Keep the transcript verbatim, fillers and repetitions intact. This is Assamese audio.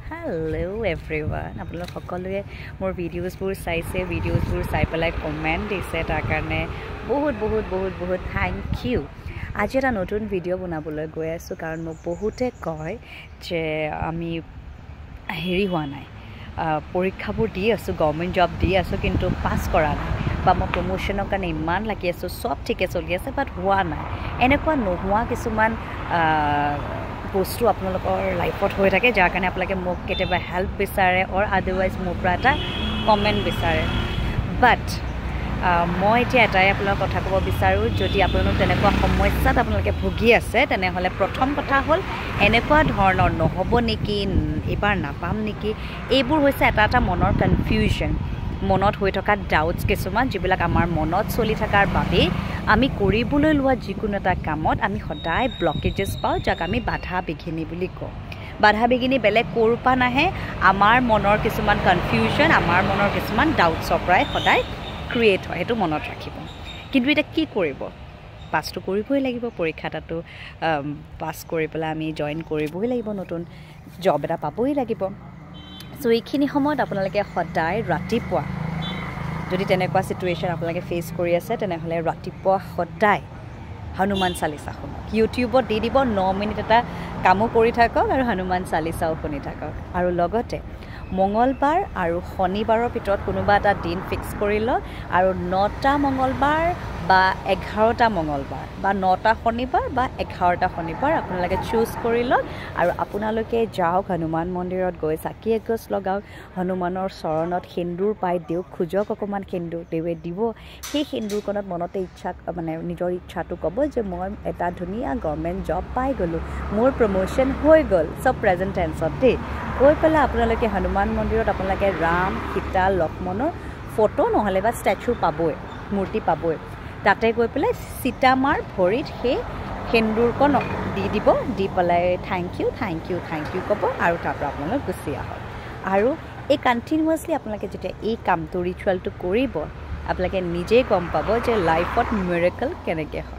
Hello everyone. আপোনালোক সকলোৱে মোৰ ভিডিঅ'ছবোৰ চাইছে, ভিডিঅ'ছবোৰ চাই পেলাই কমেণ্ট দিছে, তাৰ কাৰণে বহুত বহুত বহুত বহুত থেংক ইউ। আজি এটা নতুন ভিডিঅ' বনাবলৈ গৈ আছোঁ কাৰণ মোক বহুতে কয় যে আমি হেৰি হোৱা নাই, পৰীক্ষাবোৰ দি আছোঁ, গভৰ্ণমেণ্ট জব দি আছোঁ, কিন্তু পাছ কৰা নাই, বা মই প্ৰমোশ্যনৰ কাৰণে ইমান লাগি আছোঁ, চব ঠিকে চলি আছে বাট হোৱা নাই। এনেকুৱা নোহোৱা কিছুমান বস্তু আপোনালোকৰ লাইফত হৈ থাকে, যাৰ কাৰণে আপোনালোকে মোক কেতিয়াবা হেল্প বিচাৰে অৰ আদাৰৱাইজ মোৰ পৰা এটা কমেণ্ট বিচাৰে। বাট মই এতিয়া এটাই আপোনালোকৰ কথা ক'ব বিচাৰোঁ, যদি আপোনালোক তেনেকুৱা সমস্যাত আপোনালোকে ভুগি আছে, তেনেহ'লে প্ৰথম কথা হ'ল এনেকুৱা ধৰণৰ নহ'ব নেকি, এইবাৰ নাপাম নেকি, এইবোৰ হৈছে এটা এটা মনৰ কনফিউজন, মনত হৈ থকা ডাউটছ কিছুমান, যিবিলাক আমাৰ মনত চলি থকাৰ বাবেই আমি কৰিবলৈ লোৱা যিকোনো এটা কামত আমি সদায় ব্লকেজেছ পাওঁ, যাক আমি বাধা বিঘিনি বুলি কওঁ। বাধা বিঘিনি বেলেগ ক'ৰ পৰা নাহে, আমাৰ মনৰ কিছুমান কনফিউজন, আমাৰ মনৰ কিছুমান ডাউটছৰ পৰাই সদায় ক্ৰিয়েট হয়, সেইটো মনত ৰাখিব। কিন্তু এতিয়া কি কৰিব, পাছটো কৰিবই লাগিব, পৰীক্ষা এটাতো পাছ কৰি পেলাই আমি জইন কৰিবই লাগিব, নতুন জব এটা পাবই লাগিব। চ' এইখিনি সময়ত আপোনালোকে সদায় ৰাতিপুৱা, যদি তেনেকুৱা চিটুৱেশ্যন আপোনালোকে ফেচ কৰি আছে, তেনেহ'লে ৰাতিপুৱা সদায় হনুমান চালিচা শুনক। ইউটিউবত দি দিব, ন মিনিট এটা কামো কৰি থাকক আৰু হনুমান চালিচাও শুনি থাকক। আৰু লগতে মঙলবাৰ আৰু শনিবাৰৰ ভিতৰত কোনোবা এটা দিন ফিক্স কৰি লওক, আৰু নটা মঙলবাৰ বা এঘাৰটা মঙলবাৰ বা নটা শনিবাৰ বা এঘাৰটা শনিবাৰ আপোনালোকে চুজ কৰি লওক, আৰু আপোনালোকে যাওক হনুমান মন্দিৰত গৈ চাকি এগছ লগাওক, হনুমানৰ চৰণত সেন্দুৰ পাই দিয়ক, খোজক অকণমান সেন্দুৰ, দেৱে দিব। সেই সেন্দুৰকণত মনতে ইচ্ছা, মানে নিজৰ ইচ্ছাটো ক'ব যে মই এটা ধুনীয়া গভৰ্ণমেণ্ট জব পাই গ'লোঁ, মোৰ প্ৰমোশ্যন হৈ গ'ল, চব প্ৰেজেণ্ট টেন্সত দেই। গৈ পেলাই আপোনালোকে হনুমান মন্দিৰত আপোনালোকে ৰাম, সীতা, লক্ষ্মণৰ ফটো নহ'লে বা ষ্টেচু পাবই, মূৰ্তি পাবই, তাতে গৈ পেলাই সীতামাৰ ভৰিত সেই সেন্দুৰকণ দি দিব, দি পেলাই thank you thank you thank you ক'ব, আৰু তাৰপৰা আপোনালোক গুচি আহক। আৰু এই কণ্টিনিউৱাছলি আপোনালোকে যেতিয়া এই কামটো ৰিচুৱেলটো কৰিব, আপোনালোকে নিজেই গম পাব যে লাইফত মিৰেকল কেনেকৈ হয়।